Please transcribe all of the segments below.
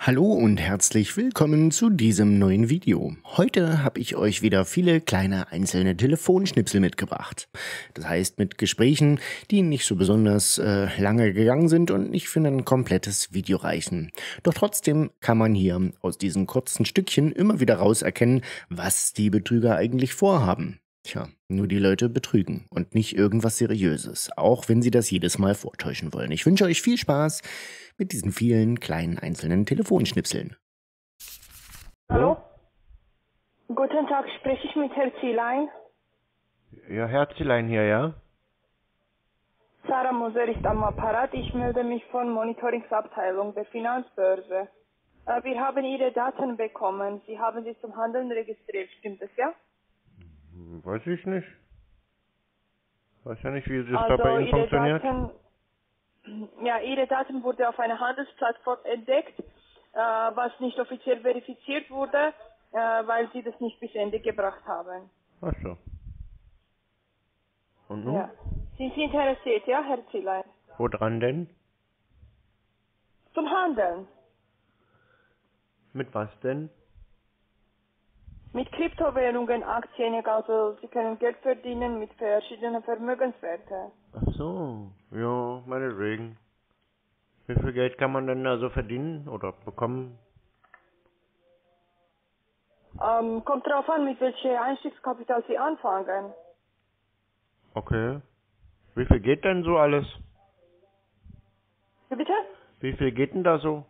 Hallo und herzlich willkommen zu diesem neuen Video. Heute habe ich euch wieder viele kleine einzelne Telefonschnipsel mitgebracht. Das heißt mit Gesprächen, die nicht so besonders lange gegangen sind und nicht für ein komplettes Video reichen. Doch trotzdem kann man hier aus diesen kurzen Stückchen immer wieder rauserkennen, was die Betrüger eigentlich vorhaben. Tja, nur die Leute betrügen und nicht irgendwas Seriöses, auch wenn sie das jedes Mal vortäuschen wollen. Ich wünsche euch viel Spaß mit diesen vielen kleinen einzelnen Telefonschnipseln. Hallo? Guten Tag, spreche ich mit Herrn Zielein? Ja, Herzelein hier, ja? Sarah Moser ist am Apparat. Ich melde mich von Monitoringsabteilung der Finanzbörse. Wir haben Ihre Daten bekommen. Sie haben sich zum Handeln registriert, stimmt das, ja? Weiß ich nicht. Weiß ja nicht, wie das da bei Ihnen Ihre funktioniert. Ihre Daten wurden auf einer Handelsplattform entdeckt, was nicht offiziell verifiziert wurde, weil Sie das nicht bis Ende gebracht haben. Ach so. Und nun? Ja. Sind Sie interessiert, ja, Herr Zielein? Woran denn? Zum Handeln. Mit was denn? Mit Kryptowährungen, Aktien, also Sie können Geld verdienen mit verschiedenen Vermögenswerten. Ach so. Ja, meinetwegen. Wie viel Geld kann man denn da so verdienen oder bekommen? Kommt drauf an, mit welchem Einstiegskapital Sie anfangen. Okay. Wie viel geht denn so alles? Wie bitte? Wie viel geht denn da so?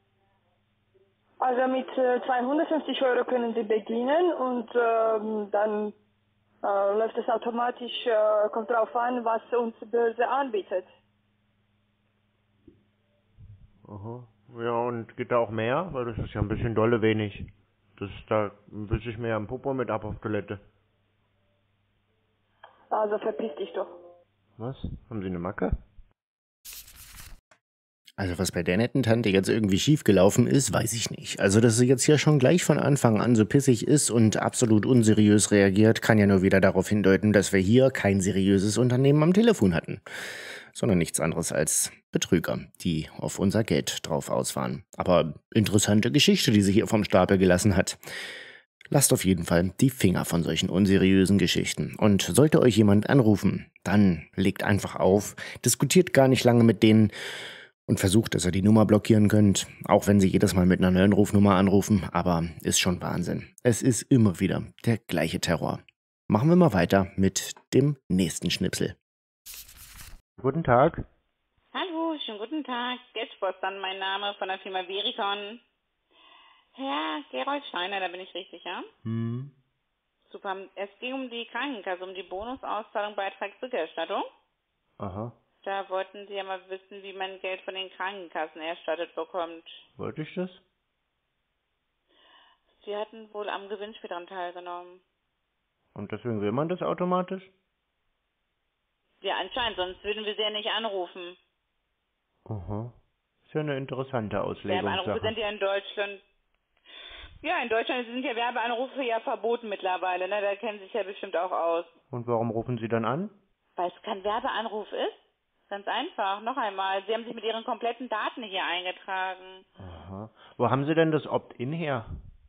Also mit 250 Euro können Sie beginnen und dann läuft es automatisch, kommt drauf an, was uns die Börse anbietet. Aha. Ja, und geht da auch mehr? Weil das ist ja ein bisschen dolle wenig. Da wische ich mir ja am Popo mit ab auf Toilette. Also verpiss dich doch. Was? Haben Sie eine Macke? Also was bei der netten Tante jetzt irgendwie schiefgelaufen ist, weiß ich nicht. Also dass sie jetzt hier schon gleich von Anfang an so pissig ist und absolut unseriös reagiert, kann ja nur wieder darauf hindeuten, dass wir hier kein seriöses Unternehmen am Telefon hatten, sondern nichts anderes als Betrüger, die auf unser Geld drauf aus waren. Aber interessante Geschichte, die sie hier vom Stapel gelassen hat. Lasst auf jeden Fall die Finger von solchen unseriösen Geschichten. Und sollte euch jemand anrufen, dann legt einfach auf, diskutiert gar nicht lange mit denen und versucht, dass ihr die Nummer blockieren könnt, auch wenn sie jedes Mal mit einer neuen Rufnummer anrufen, aber ist schon Wahnsinn. Es ist immer wieder der gleiche Terror. Machen wir mal weiter mit dem nächsten Schnipsel. Guten Tag. Hallo, schönen guten Tag. Geldspostern, mein Name von der Firma Vericon. Herr Gerold Steiner, da bin ich richtig, ja? Super. Es ging um die Krankenkasse, um die Bonusauszahlung, Beitragsrückerstattung. Aha. Da wollten Sie ja mal wissen, wie man Geld von den Krankenkassen erstattet bekommt. Wollte ich das? Sie hatten wohl am Gewinnspiel daran teilgenommen. Und deswegen will man das automatisch? Ja, anscheinend, sonst würden wir Sie ja nicht anrufen. Aha. Ist ja eine interessante Werbeanrufe Auslegungssache. sind ja in Deutschland... Ja, in Deutschland sind ja Werbeanrufe ja verboten mittlerweile, ne? Da kennen Sie sich ja bestimmt auch aus. Und warum rufen Sie dann an? Weil es kein Werbeanruf ist? Ganz einfach. Noch einmal. Sie haben sich mit Ihren kompletten Daten hier eingetragen. Aha. Wo haben Sie denn das Opt-in her?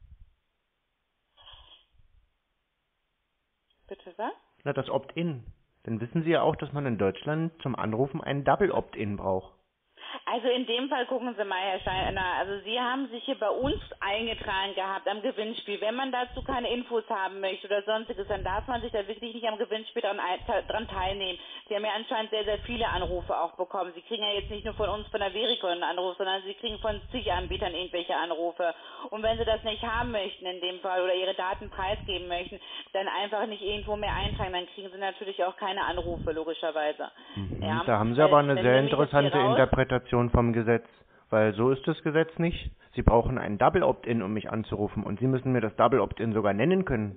Bitte was? Na, das Opt-in. Dann wissen Sie ja auch, dass man in Deutschland zum Anrufen einen Double Opt-in braucht. Also in dem Fall gucken Sie mal, Herr Steiner, also Sie haben sich hier bei uns eingetragen gehabt am Gewinnspiel. Wenn man dazu keine Infos haben möchte oder sonstiges, dann darf man sich da wirklich nicht am Gewinnspiel dran teilnehmen. Sie haben ja anscheinend sehr, sehr viele Anrufe auch bekommen. Sie kriegen ja jetzt nicht nur von uns, von der Vericon einen Anruf, sondern Sie kriegen von zig Anbietern irgendwelche Anrufe. Und wenn Sie das nicht haben möchten in dem Fall oder Ihre Daten preisgeben möchten, dann einfach nicht irgendwo mehr eintragen. Dann kriegen Sie natürlich auch keine Anrufe, logischerweise. Ja, Da haben Sie aber eine wenn sehr Sie mich jetzt hier interessante Interpretation vom Gesetz. Weil so ist das Gesetz nicht. Sie brauchen einen Double Opt-in, um mich anzurufen. Und Sie müssen mir das Double Opt-in sogar nennen können.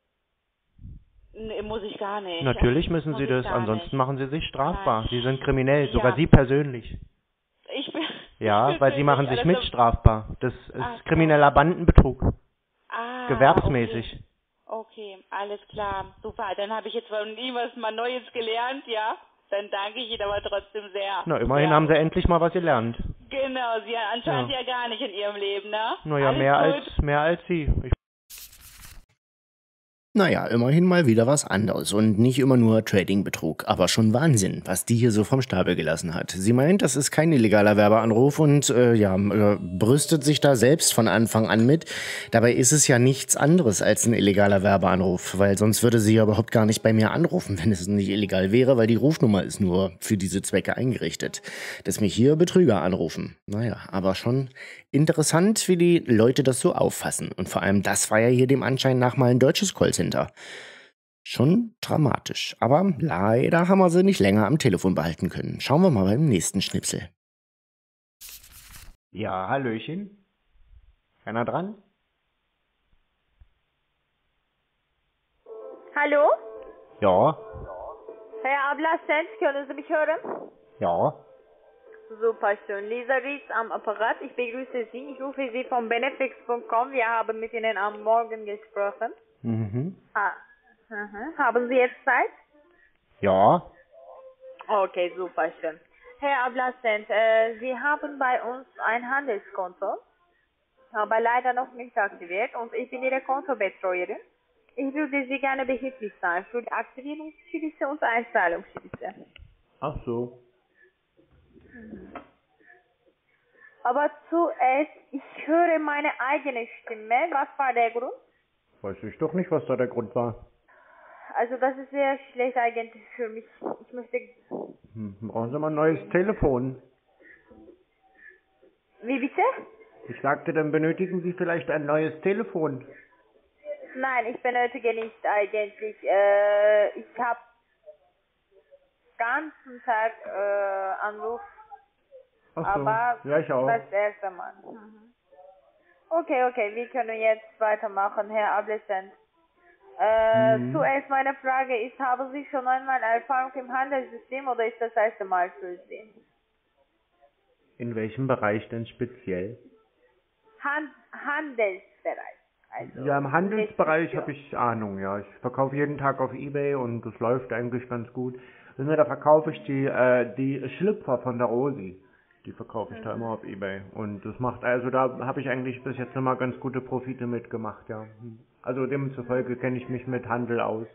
Nee, muss ich gar nicht. Natürlich müssen Muss Sie ich das, gar ansonsten nicht. machen Sie sich strafbar. Nein. Sie sind kriminell, sogar Ja. Sie persönlich. Ich bin... Ja, ich weil Sie machen persönlich sich mit alles strafbar. Das Ach ist so. krimineller Bandenbetrug. Gewerbsmäßig. Okay, alles klar. Super, dann habe ich jetzt von Ihnen was mal Neues gelernt, ja? Dann danke ich Ihnen aber trotzdem sehr. Na, immerhin ja. haben Sie endlich mal was gelernt. Genau, sie anscheinend ja gar nicht in ihrem Leben, ne? Naja, mehr als Sie. Naja, immerhin mal wieder was anderes und nicht immer nur Trading-Betrug. Aber schon Wahnsinn, was die hier so vom Stapel gelassen hat. Sie meint, das ist kein illegaler Werbeanruf und brüstet sich da selbst von Anfang an mit. Dabei ist es ja nichts anderes als ein illegaler Werbeanruf, weil sonst würde sie ja überhaupt gar nicht bei mir anrufen, wenn es nicht illegal wäre, weil die Rufnummer ist nur für diese Zwecke eingerichtet. Dass mich hier Betrüger anrufen. Naja, aber schon interessant, wie die Leute das so auffassen. Und vor allem, das war ja hier dem Anschein nach mal ein deutsches Callcenter. Schon dramatisch. Aber leider haben wir sie nicht länger am Telefon behalten können. Schauen wir mal beim nächsten Schnipsel. Ja, hallöchen. Keiner dran? Hallo? Ja. Herr Ablassens, können Sie mich hören? Ja. Super schön. Lisa Ries am Apparat. Ich begrüße Sie. Ich rufe Sie von Benefix.com. Wir haben mit Ihnen am Morgen gesprochen. Haben Sie jetzt Zeit? Ja. Okay, super schön. Herr Ablassens, Sie haben bei uns ein Handelskonto, aber leider noch nicht aktiviert und ich bin Ihre Kontobetreuerin. Ich würde Sie gerne behilflich sein für die Aktivierungsschritte und Einzahlungsschritte. Ach so. Aber zuerst, ich höre meine eigene Stimme. Was war der Grund? Weiß ich doch nicht, was da der Grund war. Also das ist sehr schlecht eigentlich für mich. Ich möchte... Brauchen Sie mal ein neues Telefon? Wie bitte? Ich sagte, dann benötigen Sie vielleicht ein neues Telefon. Nein, ich benötige nicht eigentlich. Ich habe ganzen Tag Anruf. Ach so. Aber Ja, ich auch. das erste Mal. Okay, wir können jetzt weitermachen, Herr Ablescent. Zuerst meine Frage ist, haben Sie schon einmal Erfahrung im Handelssystem oder ist das erste Mal für Sie? In welchem Bereich denn speziell? Handelsbereich. Also Ja, im Handelsbereich habe ich Ahnung, ja. Ich verkaufe jeden Tag auf eBay und das läuft eigentlich ganz gut. Da verkaufe ich die Schlüpfer von der Rosi. Die verkaufe ich da immer auf eBay. Und das macht, also da habe ich eigentlich bis jetzt immer ganz gute Profite mitgemacht, ja. Also demzufolge kenne ich mich mit Handel aus.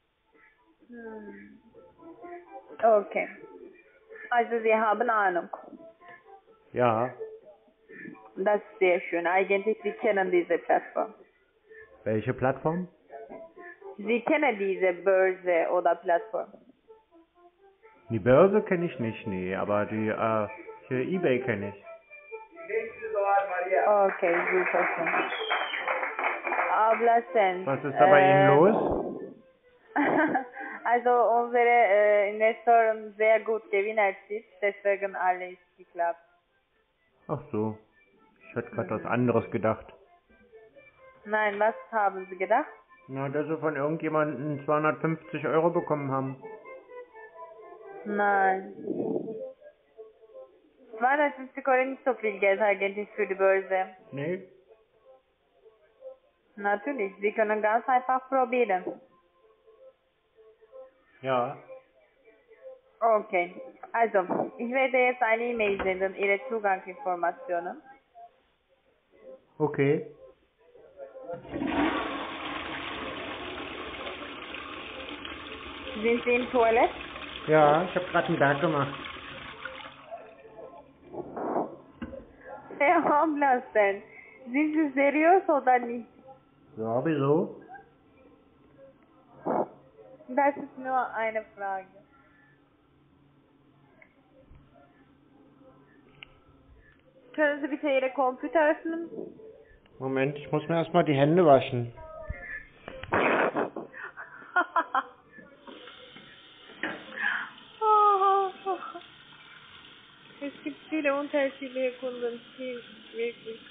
Okay. Also Sie haben Ahnung. Ja. Das ist sehr schön. Eigentlich, Sie kennen diese Plattform. Welche Plattform? Sie kennen diese Börse oder Plattform. Die Börse kenne ich nicht, nee, aber die eBay kenne ich. Okay, super schön. Ablassend. Was ist da bei Ihnen los? Also unsere Investoren sehr gut Gewinn erzielt, deswegen alles geklappt. Ach so. Ich hätte gerade was anderes gedacht. Nein, was haben Sie gedacht? Na, dass Sie von irgendjemandem 250 € bekommen haben. Nein. 250 € nicht so viel Geld eigentlich für die Börse. Nee? Natürlich, Sie können ganz einfach probieren. Ja. Okay, also, ich werde jetzt eine E-Mail senden, Ihre Zugangsinformationen. Okay. Sind Sie im Toilette? Ja, ich habe gerade einen Berg gemacht. Herr Hamlassen, sind Sie seriös oder nicht? Ja, wieso? Das ist nur eine Frage. Können Sie bitte Ihre Computer öffnen? Moment, ich muss mir erstmal die Hände waschen. Es gibt viele unterschiedliche Kunden, wirklich.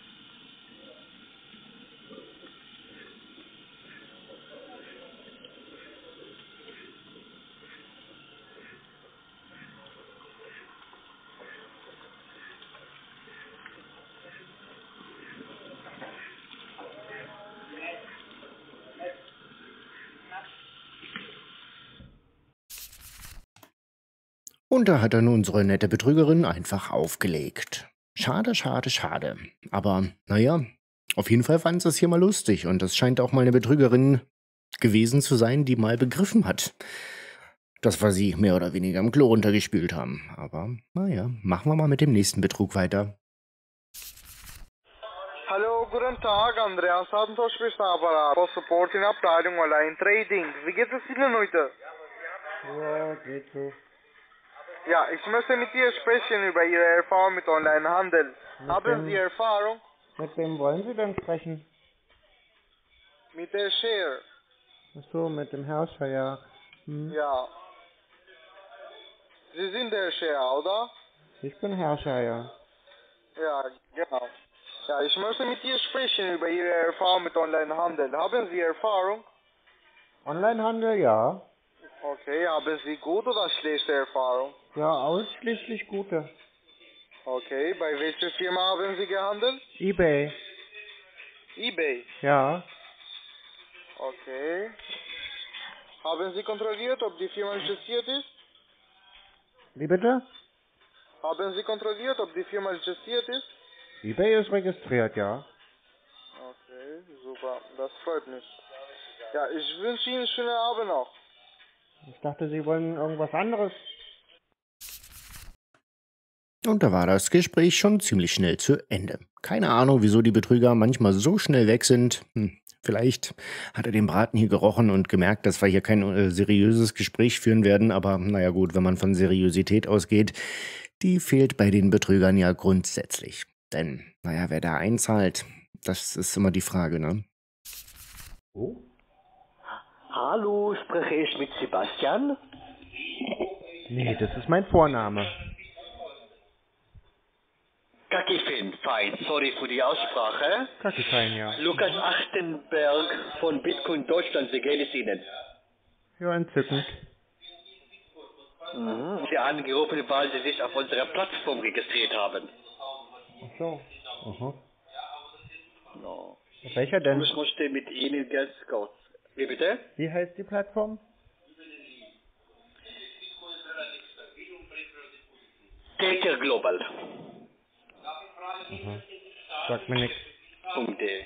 Und da hat dann unsere nette Betrügerin einfach aufgelegt. Schade, schade, schade. Aber naja, auf jeden Fall fanden sie es hier mal lustig und das scheint auch mal eine Betrügerin gewesen zu sein, die mal begriffen hat, dass wir sie mehr oder weniger im Klo runtergespült haben. Aber naja, machen wir mal mit dem nächsten Betrug weiter. Hallo, guten Tag, Andreas Santos spricht Apparat. For Support in Abteilung Online Trading. Wie geht es Ihnen heute? Ja, geht so. Ja, ich möchte mit dir sprechen über Ihre Erfahrung mit Onlinehandel. Haben wem- Sie Erfahrung Mit wem wollen Sie denn sprechen? mit der Share? Ach so, mit dem Herrscher, ja. Ja. Sie sind der Share, oder? Ich bin Herrscher, ja. Ja, genau. Ja, ich möchte mit dir sprechen über Ihre Erfahrung mit Onlinehandel. Haben Sie Erfahrung? Onlinehandel, ja. Okay, haben Sie gute oder schlechte Erfahrung? Ja, ausschließlich gute. Okay, bei welcher Firma haben Sie gehandelt? eBay, eBay. ja. Okay. Haben Sie kontrolliert, ob die Firma registriert ist? Wie bitte? Haben Sie kontrolliert, ob die Firma registriert ist? eBay ist registriert, ja. Okay, super. Das freut mich. Ja, ich wünsche Ihnen einen schönen Abend noch. Ich dachte, Sie wollen irgendwas anderes. Und da war das Gespräch schon ziemlich schnell zu Ende. Keine Ahnung, wieso die Betrüger manchmal so schnell weg sind. Vielleicht hat er den Braten hier gerochen und gemerkt, dass wir hier kein seriöses Gespräch führen werden. Aber naja gut, wenn man von Seriosität ausgeht, die fehlt bei den Betrügern ja grundsätzlich. Denn, naja, wer da einzahlt, das ist immer die Frage, ne? Oh? Hallo, spreche ich mit Sebastian? Nee, das ist mein Vorname. Kakifin, fein, sorry für die Aussprache. Kackefein, ja. Lukas Achtenberg von Bitcoin Deutschland, wie geht es Ihnen? Ja, entzückend. Sie haben angerufen, weil Sie sich auf unserer Plattform registriert haben. Ach so. Aha. No. Auf welcher denn? Ich möchte mit Ihnen ganz kurz. Wie bitte? Wie heißt die Plattform? Tether Global. Aha. Sagt mir nichts. .de.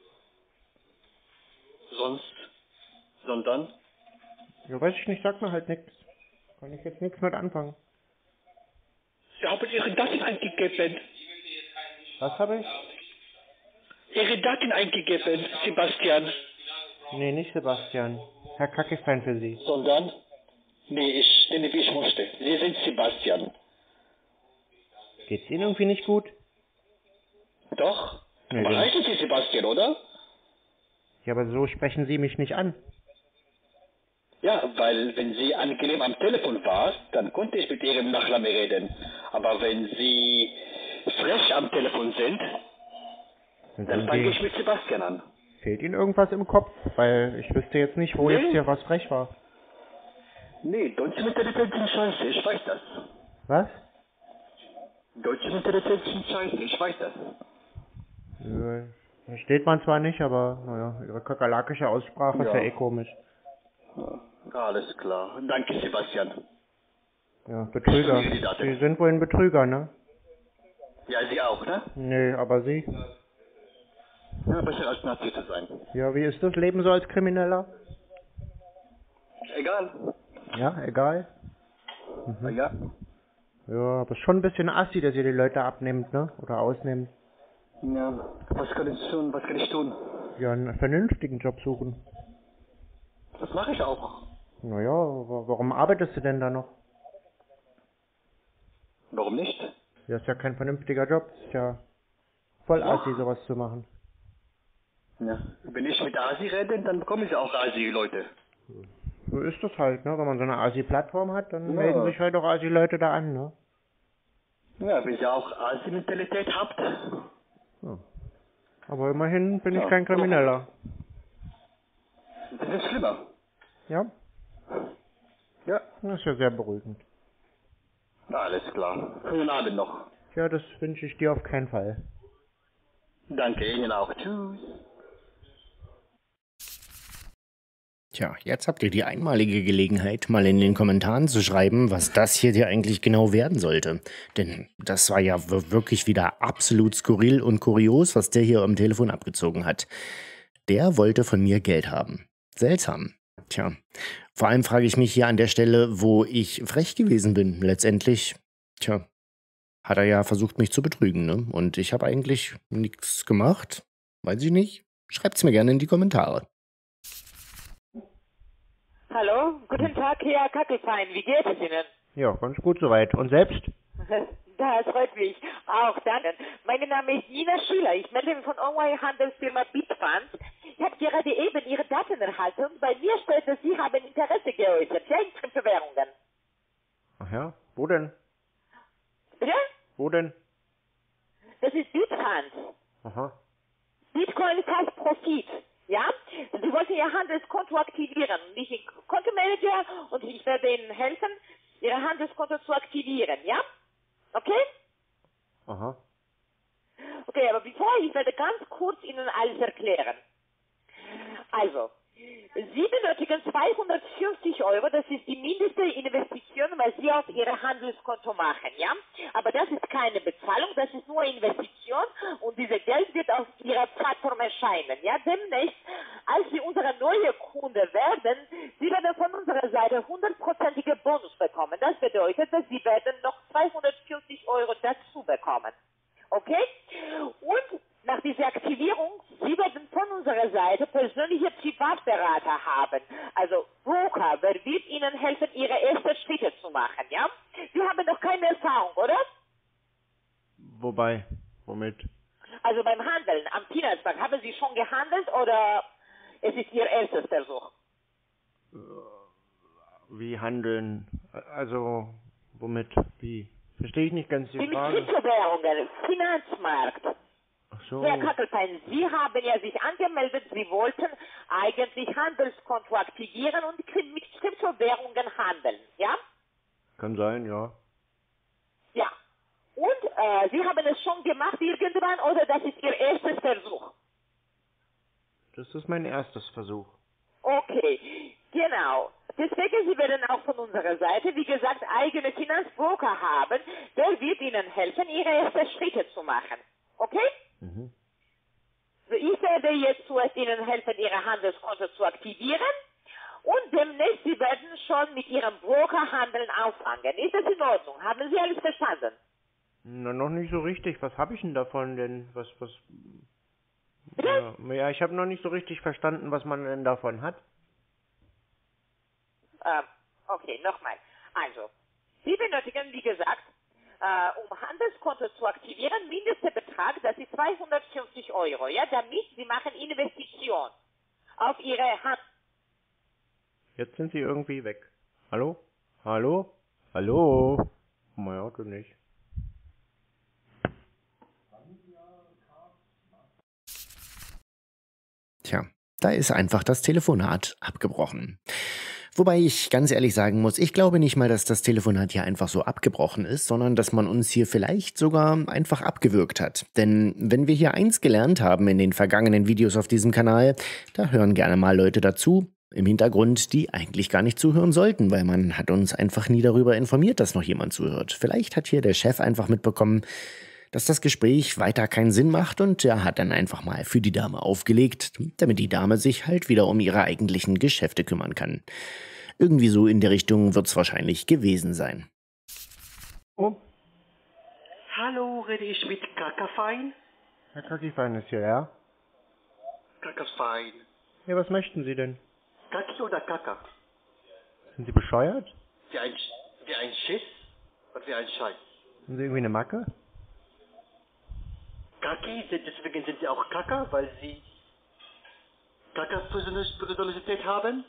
Sondern? Ja, weiß ich nicht, sagt mir halt nichts. Kann ich jetzt nichts mit anfangen. Sie haben Ihre Daten eingegeben. Was habe ich? Ihre Daten eingegeben, Sebastian. Nee, nicht Sebastian. Herr Kackefein für Sie. Sondern? Nee, ich nenne wie ich möchte. Sie sind Sebastian. Geht's Ihnen irgendwie nicht gut? Doch? Nee, Aber denn- heißen Sie Sebastian, oder? Ja, aber so sprechen Sie mich nicht an. Ja, weil wenn Sie angenehm am Telefon war, dann konnte ich mit Ihrem Nachname reden. Aber wenn Sie frech am Telefon sind, Und dann fange ich irgendwie mit Sebastian an. fehlt Ihnen irgendwas im Kopf? Weil ich wüsste jetzt nicht, wo Nee. jetzt hier was frech war. Nee, deutsche Mentalität sind scheiße, ich weiß das. Was? Deutsche Mentalität sind scheiße, ich weiß das. Ja, versteht man zwar nicht, aber naja, Ihre kakerlakische Aussprache ist ja Ja. eh komisch. Alles klar. Danke, Sebastian. Ja, Betrüger. Die Daten. Sie sind wohl ein Betrüger, ne? Ja, Sie auch, ne? Nee, aber Sie? Ja, besser als Nazi zu sein. Ja, wie ist das Leben so als Krimineller? Egal. Ja, egal. Ja. Ja, aber schon ein bisschen assi, dass ihr die Leute abnehmt, ne? Oder ausnehmt. Ja. Was kann ich tun? Was kann ich tun? Ja, einen vernünftigen Job suchen. Das mache ich auch. Naja, aber warum arbeitest du denn da noch? Warum nicht? Ja, ist ja kein vernünftiger Job. Ist ja voll Ja. assi, sowas zu machen. Ja. Wenn ich mit Asi rede, dann bekomme ich auch Asi-Leute. So ist das halt, ne? Wenn man so eine Asi-Plattform hat, dann Ja. melden sich halt auch Asi-Leute da an, ne? Ja, wenn ihr auch Asi-Mentalität habt. Aber immerhin bin ich Ja. kein Krimineller. Das ist schlimmer. Ja? Ja. Das ist ja sehr beruhigend. Alles klar. Schönen Abend noch. Ja, das wünsche ich dir auf keinen Fall. Danke Ihnen auch. Tschüss. Tja, jetzt habt ihr die einmalige Gelegenheit, mal in den Kommentaren zu schreiben, was das hier dir eigentlich genau werden sollte. Denn das war ja wirklich wieder absolut skurril und kurios, was der hier am Telefon abgezogen hat. Der wollte von mir Geld haben. Seltsam. Tja, vor allem frage ich mich hier an der Stelle, wo ich frech gewesen bin. Letztendlich, tja, hat er ja versucht, mich zu betrügen, ne? Und ich habe eigentlich nichts gemacht. Weiß ich nicht. Schreibt's mir gerne in die Kommentare. Hallo, guten Tag, Herr Kackelfein. Wie geht es Ihnen? Ja, ganz gut soweit. Und selbst? Das freut mich. Auch danke. Mein Name ist Nina Schüler. Ich melde mich von Online-Handelsfirma Bitfunds. Ich habe gerade eben Ihre Daten erhalten und bei mir steht, dass Sie haben Interesse geäußert. Ja, in Kryptowährungen. Ach ja, wo denn? Bitte? Wo denn? Das ist Bitfunds. Aha. Bitcoin heißt Profit. Ja? Sie wollten Ihr Handelskonto aktivieren. Ich bin Kontomanager und ich werde Ihnen helfen, Ihr Handelskonto zu aktivieren. Ja? Okay? Aha. Okay, aber ich werde ganz kurz Ihnen alles erklären. Also, Sie benötigen 250 Euro, das ist die mindeste Investition, was Sie auf Ihr Handelskonto machen, ja? Aber das ist keine Bezahlung, das ist nur Investition und dieses Geld wird auf Ihrer Plattform erscheinen, ja? Demnächst, als Sie unsere neue Kunde werden, Sie werden von unserer Seite 100%ige Bonus bekommen. Das bedeutet, dass Sie werden noch 250 Euro dazu bekommen. Okay? Und nach dieser Aktivierung, Sie werden von unserer Seite persönliche Privatberater haben. Also Broker, wer wird Ihnen helfen, Ihre ersten Schritte zu machen, ja? Sie haben noch keine Erfahrung, oder? Wobei? Womit? Also beim Handeln am Finanzmarkt, haben Sie schon gehandelt oder es ist Ihr erstes Versuch? Wie handeln? Also, womit? Wie? Verstehe ich nicht ganz die Mit Frage. Kryptowährungen, Finanzmarkt. Ach so. Herr Kackelfein, Sie haben ja sich angemeldet, Sie wollten eigentlich Handelskonto aktivieren und mit Kryptowährungen handeln, ja? Kann sein, ja. Ja. Und Sie haben es schon gemacht irgendwann oder das ist Ihr erstes Versuch? Das ist mein erstes Versuch. Okay, genau. Deswegen, Sie werden auch von unserer Seite, wie gesagt, eigene Finanzbroker haben, der wird Ihnen helfen, Ihre ersten Schritte zu machen. Okay? Mhm. Ich werde jetzt zuerst Ihnen helfen, Ihr Handelskonto zu aktivieren und demnächst Sie werden schon mit Ihrem Brokerhandeln anfangen. Ist das in Ordnung? Haben Sie alles verstanden? Na, noch nicht so richtig. Was habe ich denn davon denn? Was? Bitte? Ja, ich habe noch nicht so richtig verstanden, was man denn davon hat. Okay, nochmal. Also, Sie benötigen, wie gesagt, um Handelskonto zu aktivieren, mindester Betrag, das ist 250 Euro, ja, damit Sie machen Investition auf Ihre Hand. Jetzt sind sie irgendwie weg. Hallo? Hallo? Hallo? Mein Auto nicht. Tja, da ist einfach das Telefonat abgebrochen. Wobei ich ganz ehrlich sagen muss, ich glaube nicht mal, dass das Telefonat hier einfach so abgebrochen ist, sondern dass man uns hier vielleicht sogar einfach abgewürgt hat. Denn wenn wir hier eins gelernt haben in den vergangenen Videos auf diesem Kanal, da hören gerne mal Leute dazu im Hintergrund, die eigentlich gar nicht zuhören sollten, weil man hat uns einfach nie darüber informiert, dass noch jemand zuhört. Vielleicht hat hier der Chef einfach mitbekommen, dass das Gespräch weiter keinen Sinn macht und er hat dann einfach mal für die Dame aufgelegt, damit die Dame sich halt wieder um ihre eigentlichen Geschäfte kümmern kann. Irgendwie so in der Richtung wird's wahrscheinlich gewesen sein. Oh, Hallo, rede ich mit Kackerfein? Herr Kackerfein ist hier, ja? Kackerfein. Ja, was möchten Sie denn? Kacki oder Kacker? Sind Sie bescheuert? Wie ein Schiss und wie ein Scheiß. Haben Sie irgendwie eine Macke? Kacki, deswegen sind Sie auch Kacker, weil Sie Kacker-Personalität haben?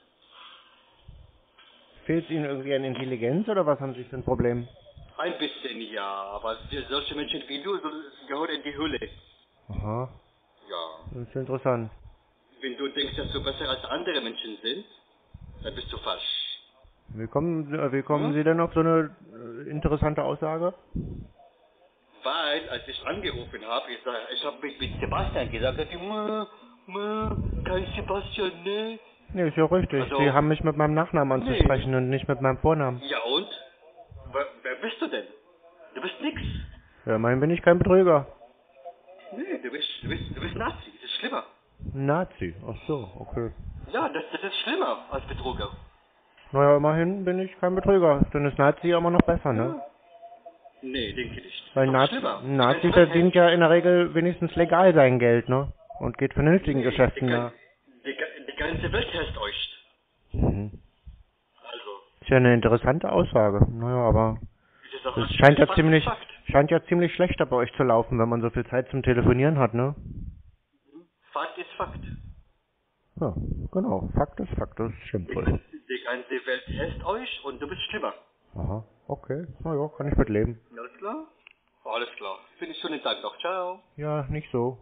Fehlt Ihnen irgendwie an Intelligenz oder was haben Sie für ein Problem? Ein bisschen, ja, aber solche Menschen wie du gehören in die Hölle. Aha, Ja. das ist interessant. Wenn du denkst, dass du besser als andere Menschen sind, dann bist du falsch. Wie kommen Sie denn auf so eine interessante Aussage? Weil, als ich angerufen habe, ich habe mit Sebastian gesagt, kein Sebastian, ne, Nee, ist ja richtig. Also- Sie haben mich mit meinem Nachnamen anzusprechen und nicht mit meinem Vornamen. Ja und? Wer bist du denn? Du bist nix. Ja, immerhin bin ich kein Betrüger. Nee, du bist Nazi. Das ist schlimmer. Nazi. Ach so, okay. Ja, das ist schlimmer als Betrüger. Naja, immerhin bin ich kein Betrüger. Dann ist Nazi immer noch besser, ne? Nee, denke nicht. Weil Noch ein Nazi verdient ja in der Regel wenigstens legal sein Geld, ne? Und geht vernünftigen Geschäften nach. Die ganze Welt hasst euch. Mhm. Also, Ist ja eine interessante Aussage. Naja, aber das ist doch es scheint ja Fakt. ziemlich schlechter bei euch zu laufen, wenn man so viel Zeit zum Telefonieren hat, ne? Fakt ist Fakt. Ja, genau. Fakt ist, stimmt wohl. Die ganze Welt hasst euch und du bist schlimmer. Aha, okay. Naja, kann ich mit leben. Alles klar? Alles klar. Finde ich schönen Tag noch. Ciao. Ja, nicht so.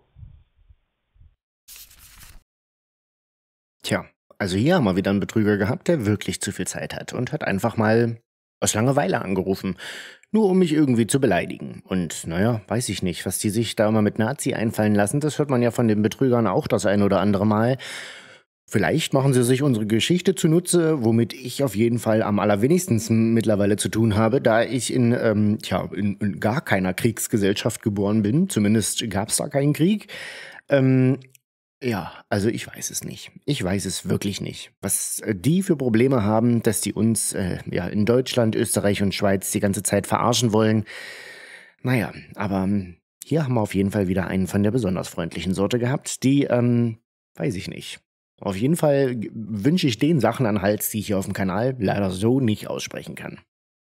Tja, also hier haben wir wieder einen Betrüger gehabt, der wirklich zu viel Zeit hat und hat einfach mal aus Langeweile angerufen, nur um mich irgendwie zu beleidigen. Und naja, weiß ich nicht, was die sich da immer mit Nazi einfallen lassen, das hört man ja von den Betrügern auch das ein oder andere Mal. Vielleicht machen sie sich unsere Geschichte zunutze, womit ich auf jeden Fall am allerwenigsten mittlerweile zu tun habe, da ich in gar keiner Kriegsgesellschaft geboren bin. Zumindest gab es da keinen Krieg. Ja, also ich weiß es nicht. Ich weiß es wirklich nicht. Was die für Probleme haben, dass die uns in Deutschland, Österreich und Schweiz die ganze Zeit verarschen wollen. Naja, aber hier haben wir auf jeden Fall wieder einen von der besonders freundlichen Sorte gehabt, die, weiß ich nicht. Auf jeden Fall wünsche ich den Sachen an Hals, die ich hier auf dem Kanal leider so nicht aussprechen kann.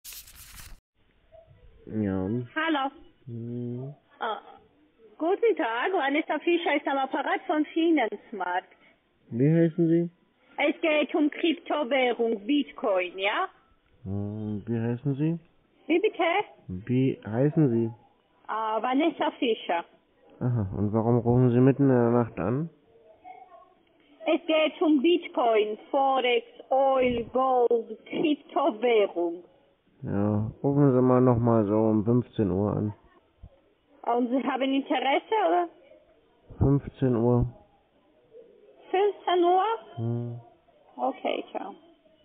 Ja. Hallo. Guten Tag, Vanessa Fischer ist am Apparat von Finanzmarkt. Wie heißen Sie? Es geht um Kryptowährung, Bitcoin, ja? Wie heißen Sie? Wie bitte? Wie heißen Sie? Vanessa Fischer. Aha, und warum rufen Sie mitten in der Nacht an? Es geht um Bitcoin, Forex, Oil, Gold, Kryptowährung. Ja, rufen Sie mal nochmal so um 15 Uhr an. Und Sie haben Interesse, oder? 15 Uhr. 15 Uhr? Okay, ciao.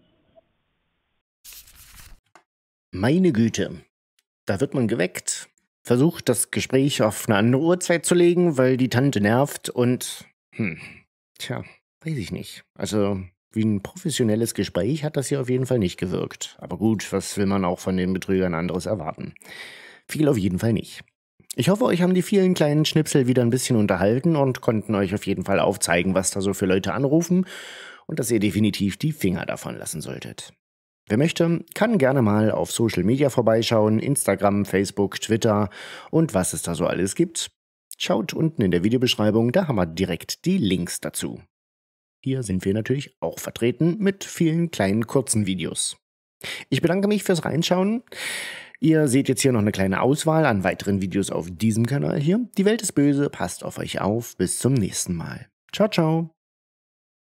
Meine Güte, da wird man geweckt, versucht das Gespräch auf eine andere Uhrzeit zu legen, weil die Tante nervt und, weiß ich nicht. Also wie ein professionelles Gespräch hat das hier auf jeden Fall nicht gewirkt. Aber gut, was will man auch von den Betrügern anderes erwarten? Viel auf jeden Fall nicht. Ich hoffe, euch haben die vielen kleinen Schnipsel wieder ein bisschen unterhalten und konnten euch auf jeden Fall aufzeigen, was da so für Leute anrufen und dass ihr definitiv die Finger davon lassen solltet. Wer möchte, kann gerne mal auf Social Media vorbeischauen, Instagram, Facebook, Twitter und was es da so alles gibt. Schaut unten in der Videobeschreibung, da haben wir direkt die Links dazu. Hier sind wir natürlich auch vertreten mit vielen kleinen kurzen Videos. Ich bedanke mich fürs Reinschauen. Ihr seht jetzt hier noch eine kleine Auswahl an weiteren Videos auf diesem Kanal hier. Die Welt ist böse, passt auf euch auf. Bis zum nächsten Mal. Ciao, ciao.